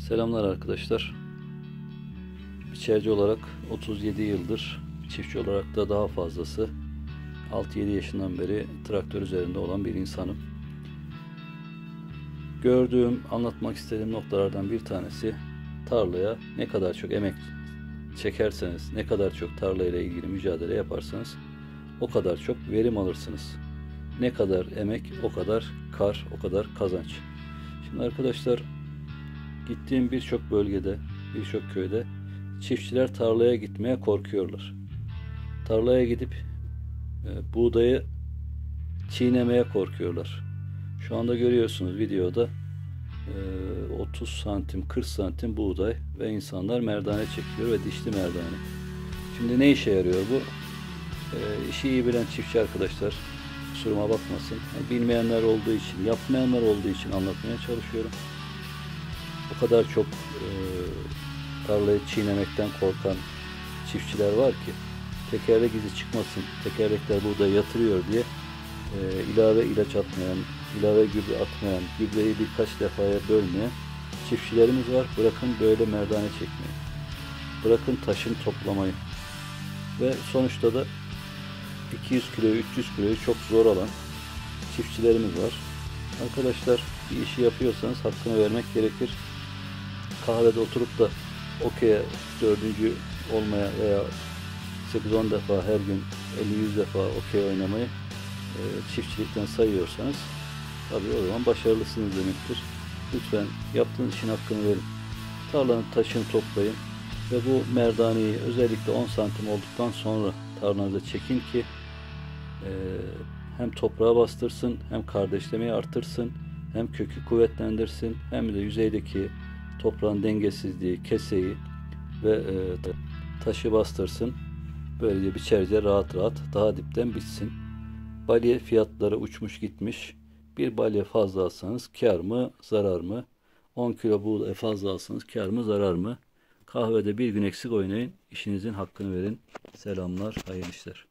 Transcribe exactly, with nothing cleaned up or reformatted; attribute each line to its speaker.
Speaker 1: Selamlar arkadaşlar. Biçerci olarak otuz yedi yıldır, çiftçi olarak da daha fazlası altı yedi yaşından beri traktör üzerinde olan bir insanım. Gördüğüm, anlatmak istediğim noktalardan bir tanesi, tarlaya ne kadar çok emek çekerseniz, ne kadar çok tarlayla ilgili mücadele yaparsanız o kadar çok verim alırsınız. Ne kadar emek, o kadar kar, o kadar kazanç. Şimdi arkadaşlar, gittiğim birçok bölgede, birçok köyde çiftçiler tarlaya gitmeye korkuyorlar. Tarlaya gidip e, buğdayı çiğnemeye korkuyorlar. Şu anda görüyorsunuz videoda e, otuz santim, kırk santim buğday ve insanlar merdane çekiyor ve dişli merdane. Şimdi ne işe yarıyor bu? E, işi iyi bilen çiftçi arkadaşlar kusuruma bakmasın. Yani bilmeyenler olduğu için, yapmayanlar olduğu için anlatmaya çalışıyorum. O kadar çok e, tarlayı çiğnemekten korkan çiftçiler var ki tekerlek izi çıkmasın, tekerlekler buğdayı yatırıyor diye e, ilave ilaç atmayan, ilave gübre atmayan, gübreyi birkaç defaya bölmeyen çiftçilerimiz var. Bırakın böyle merdane çekmeyi, bırakın taşın toplamayı ve sonuçta da iki yüz kiloyu, üç yüz kiloyu çok zor alan çiftçilerimiz var. Arkadaşlar, bir işi yapıyorsanız hakkını vermek gerekir. Kahvede oturup da okey'e dördüncü olmaya veya sekiz on defa her gün elli yüz defa okey oynamayı e, çiftçilikten sayıyorsanız tabii o zaman başarılısınız demektir. Lütfen yaptığınız işin hakkını verin. Tarlanın taşını toplayın ve bu merdaneyi özellikle on santim olduktan sonra tarlanıza çekin ki e, hem toprağa bastırsın, hem kardeşlemeyi artırsın, hem kökü kuvvetlendirsin, hem de yüzeydeki toprağın dengesizliği, keseyi ve e, taşı bastırsın. Böylece biçerce rahat rahat daha dipten bitsin. Balya fiyatları uçmuş gitmiş. Bir balya fazla alsanız kar mı, zarar mı? on kilo buğday fazla alsanız kar mı, zarar mı? Kahvede bir gün eksik oynayın, işinizin hakkını verin. Selamlar, hayırlı işler.